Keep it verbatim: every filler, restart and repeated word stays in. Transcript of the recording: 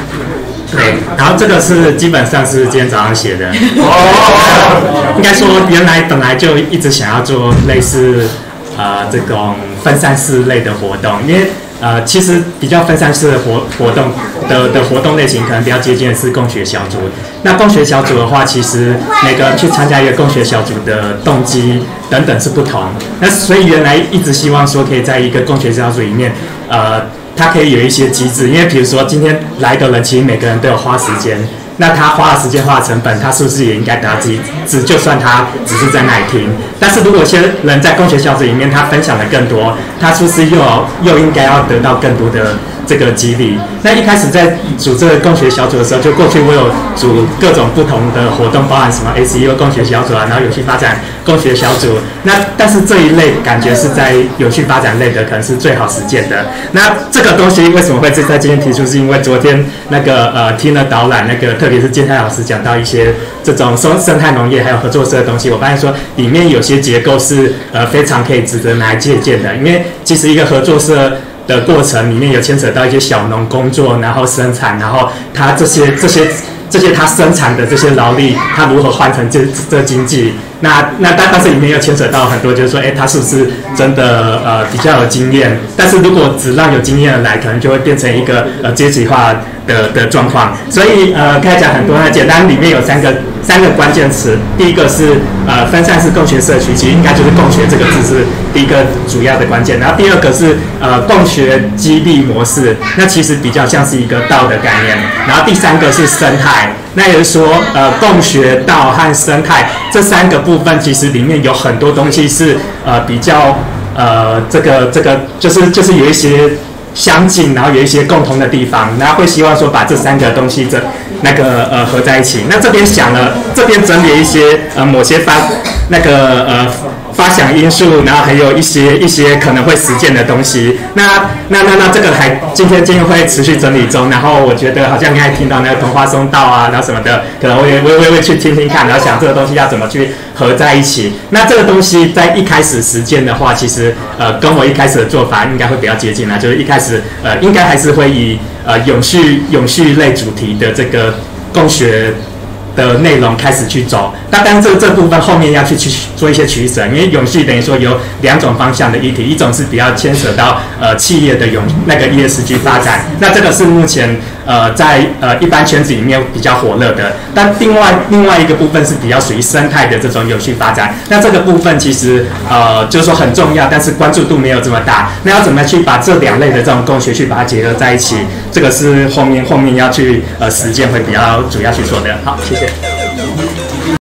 对，然后这个是基本上是今天早上写的。哦，应该说原来本来就一直想要做类似呃这种分散式类的活动，因为呃其实比较分散式的活活动的的活动类型，可能比较接近的是共学小组。那共学小组的话，其实每个人去参加一个共学小组的动机等等是不同。那所以原来一直希望说可以在一个共学小组里面，呃。它可以有一些机制，因为比如说今天来的人，其实每个人都有花时间，那他花的时间、花的成本，他是不是也应该得到自己？只就算他只是在那里听，但是如果有些人在共学小组里面，他分享的更多，他是不是又又应该要得到更多的这个激励？那一开始在组这个共学小组的时候，就过去我有组各种不同的活动，包含什么 S E O 共学小组啊，然后有趣发展共学小组。那但是这一类感觉是在有趣发展类的，可能是最好实践的。那这个东西为什么会在今天提出？是因为昨天那个呃听了导览，那个特别是建泰老师讲到一些这种生生态农业还有合作社的东西，我发现说里面有些结构是呃非常可以值得拿来借鉴的，因为其实一个合作社的过程里面有牵扯到一些小农工作，然后生产，然后它这些这些这些它生产的这些劳力，它如何换成这这经济？那那但但是里面又牵扯到很多，就是说，哎，他是不是真的呃比较有经验？但是如果只让有经验的来，可能就会变成一个呃阶级化的的状况。所以呃，刚才讲很多，那简单里面有三个三个关键词。第一个是呃分散式共学社区，其实应该就是共学这个字是第一个主要的关键。然后第二个是呃共学激励模式，那其实比较像是一个道的概念。然后第三个是生态。那也就是说，呃，共学道和生态这三个部分，其实里面有很多东西是呃比较呃这个这个就是就是有一些相近，然后有一些共同的地方，然后会希望说把这三个东西这那个呃合在一起。那这边想了，这边整理一些呃某些发那个呃。发想因素，然后还有一些一些可能会实践的东西。那那那那这个还今天今天会持续整理中。然后我觉得好像刚才听到那个同花松道啊，然后什么的，可能我也我也会去听听看，然后想这个东西要怎么去合在一起。那这个东西在一开始实践的话，其实呃跟我一开始的做法应该会比较接近啦，就是一开始呃应该还是会以呃永续永续类主题的这个共学的内容开始去走，那当然这这部分后面要去去做一些取舍，因为永续等于说有两种方向的议题，一种是比较牵扯到呃企业的永那个 E S G 发展，那这个是目前呃在呃一般圈子里面比较火热的，但另外另外一个部分是比较属于生态的这种永续发展，那这个部分其实呃就是说很重要，但是关注度没有这么大，那要怎么去把这两类的这种共学去把它结合在一起，这个是后面后面要去呃实践会比较主要去做的。好，谢谢。